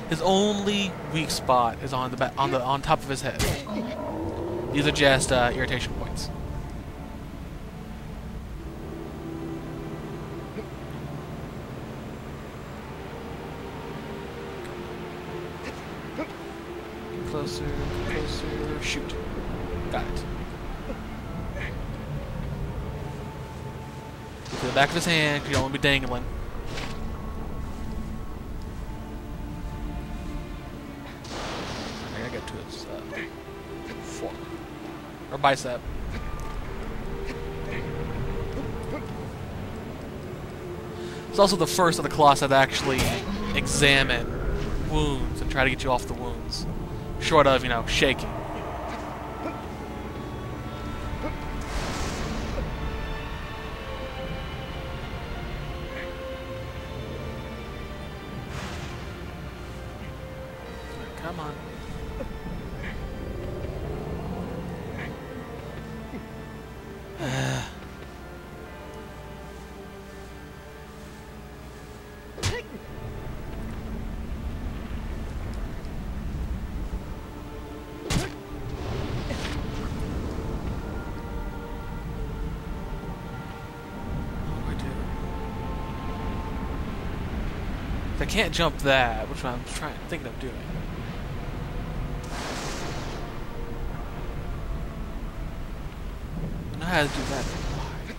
His only weak spot is on the on top of his head. These are just irritation points. Closer, closer, shoot. Got it. To the back of his hand, because you don't want to be dangling. I gotta get to his fork. Or bicep. It's also the first of the Colossus to actually examine wounds and try to get you off the wounds. Short of, you know, shaking. Come on. I can't jump that, which I'm thinking of doing. I know how to do that. Why?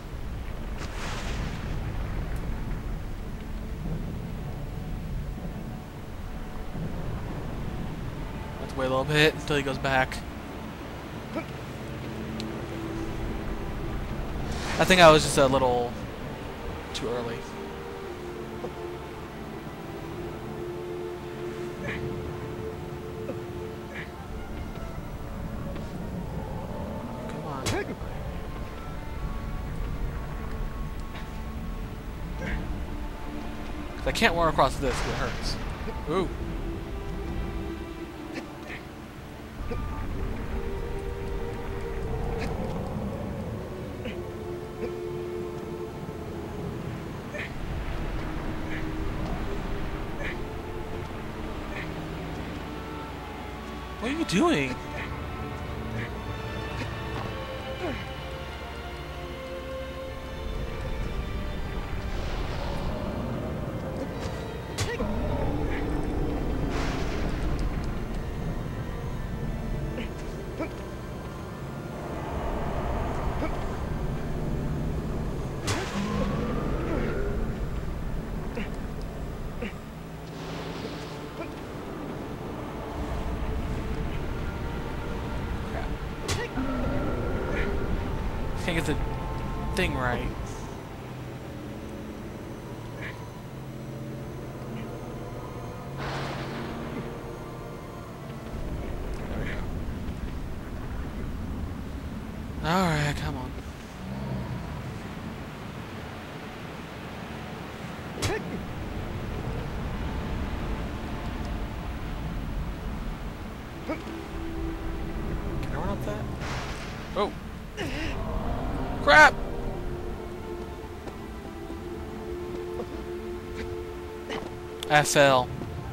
Let's wait a little bit until he goes back. I think I was just a little too early. I can't run across this, it hurts. Ooh. What are you doing? Can't get the thing right. There we go. Alright, come on. Can I run up that? Oh! Crap! I fell.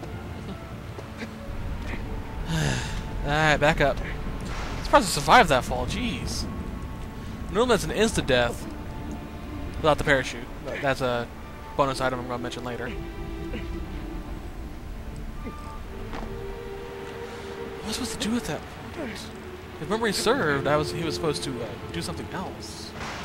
Alright, back up. I'm surprised I survived that fall, jeez. Normally that's an insta-death without the parachute, but that's a bonus item I'm going to mention later. What was I supposed to do with that point? If memory served, he was supposed to do something else.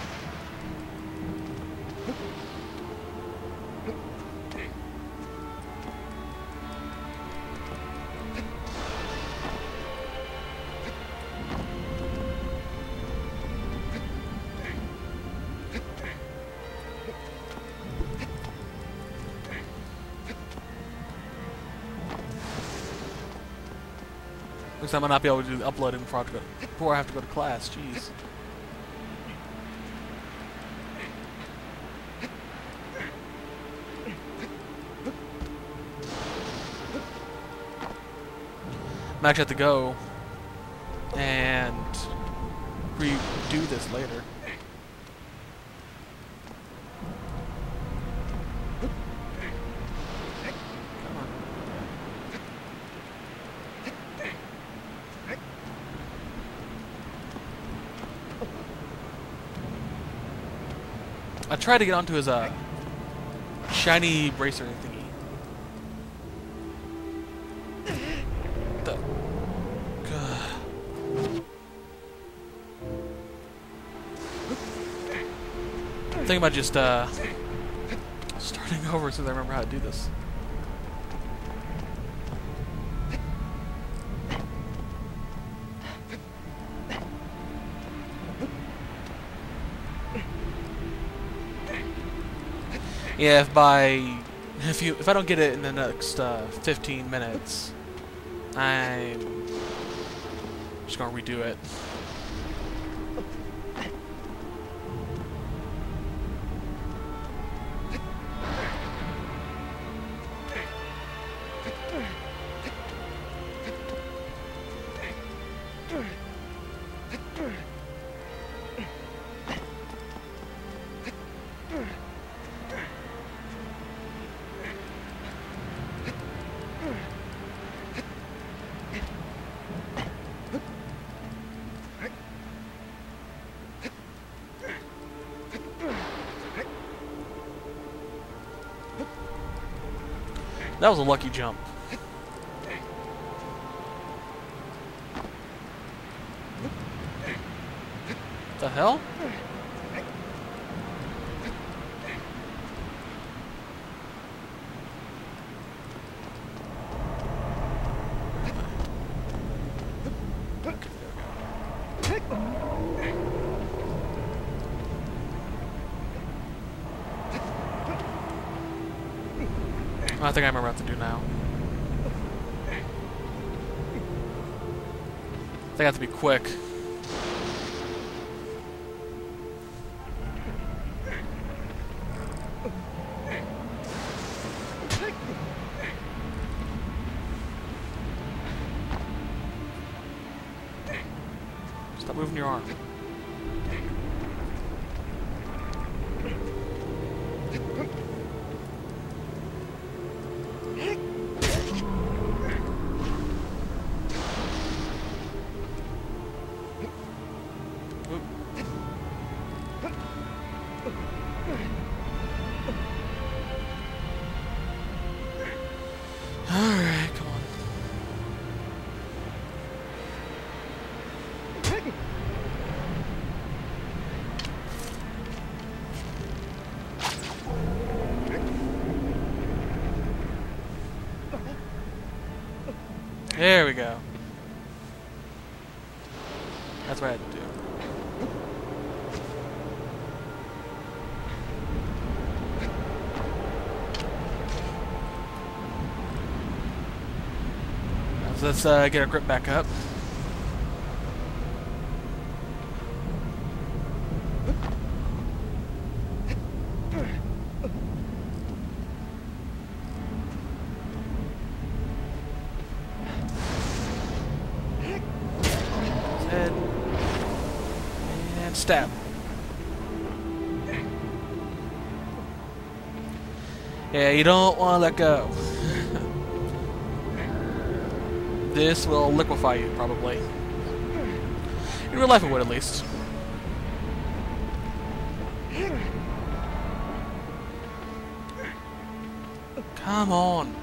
Looks like I might not be able to do the uploading before I have to go to class. Jeez. I'm actually have to go and redo this later. I tried to get onto his shiny bracer thingy. The I'm thinking about just starting over as soon as I remember how to do this. Yeah, if I don't get it in the next 15 minutes, I'm just gonna redo it. That was a lucky jump. The hell? I think I remember what to do now. I think I have to be quick. Stop moving your arm. Alright, come on. There we go. That's what I had to do. So let's get our grip back up. Head. And stab. Yeah, you don't want to let go. This will liquefy you, probably. In real life it would, at least. Come on.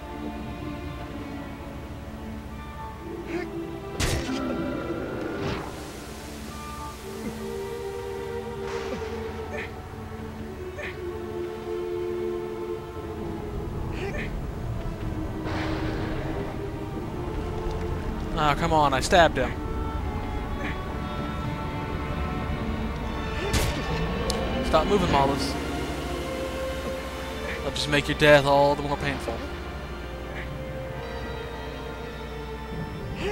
Oh, come on, I stabbed him. Stop moving, Malus. That'll just make your death all the more painful. I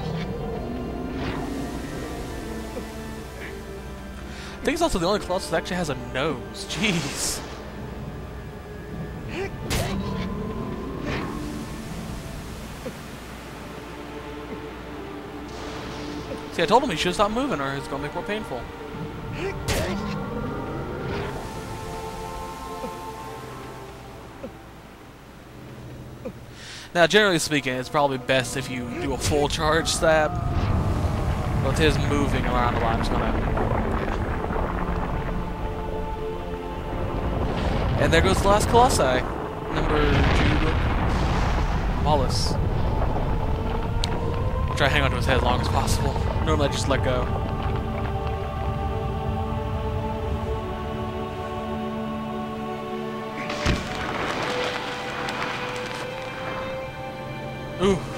think it's also the only Colossus that actually has a nose. Jeez. See, I told him he should stop moving or it's going to make it more painful. Now, generally speaking, it's probably best if you do a full charge stab. But with his moving around a lot, I'm just going to... And there goes the last Colossi. Number 2, Malus. Try to hang on to his head as long as possible. Normally I just let go. Ooh.